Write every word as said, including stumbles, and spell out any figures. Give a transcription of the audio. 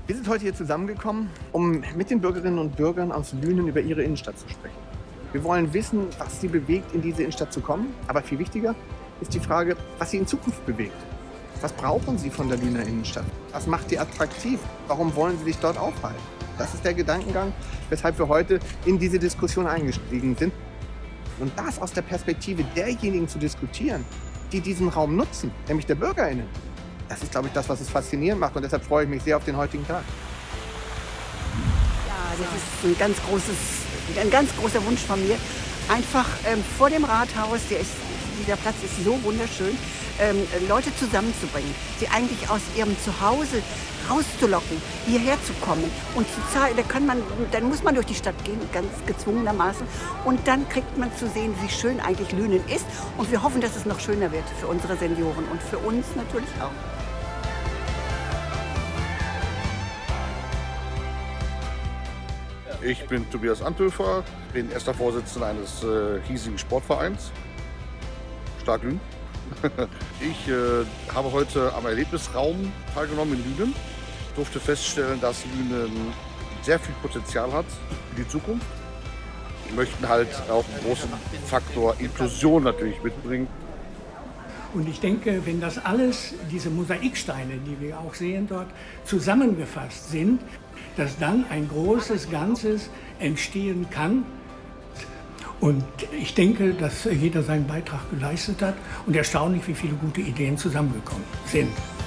Wir sind heute hier zusammengekommen, um mit den Bürgerinnen und Bürgern aus Lünen über ihre Innenstadt zu sprechen. Wir wollen wissen, was sie bewegt, in diese Innenstadt zu kommen. Aber viel wichtiger ist die Frage, was sie in Zukunft bewegt. Was brauchen sie von der Lüner Innenstadt? Was macht die attraktiv? Warum wollen sie sich dort aufhalten? Das ist der Gedankengang, weshalb wir heute in diese Diskussion eingestiegen sind. Und das aus der Perspektive derjenigen zu diskutieren, die diesen Raum nutzen, nämlich der BürgerInnen. Das ist, glaube ich, das, was es faszinierend macht. Und deshalb freue ich mich sehr auf den heutigen Tag. Ja, das ist ein ganz, großes, ein ganz großer Wunsch von mir. Einfach ähm, vor dem Rathaus, der ist, dieser Platz ist so wunderschön, ähm, Leute zusammenzubringen, sie eigentlich aus ihrem Zuhause rauszulocken, hierher zu kommen und zu zeigen. Da kann man, dann muss man durch die Stadt gehen, ganz gezwungenermaßen. Und dann kriegt man zu sehen, wie schön eigentlich Lünen ist. Und wir hoffen, dass es noch schöner wird für unsere Senioren und für uns natürlich auch. Ich bin Tobias Anthöfer, bin erster Vorsitzender eines äh, hiesigen Sportvereins, Stark Lünen. Ich äh, habe heute am Erlebnisraum teilgenommen in Lünen. Ich durfte feststellen, dass Lünen sehr viel Potenzial hat für die Zukunft. Wir möchten halt auch einen großen Faktor Inklusion natürlich mitbringen. Und ich denke, wenn das alles, diese Mosaiksteine, die wir auch sehen dort, zusammengefasst sind, dass dann ein großes Ganzes entstehen kann. Und ich denke, dass jeder seinen Beitrag geleistet hat und erstaunlich, wie viele gute Ideen zusammengekommen sind.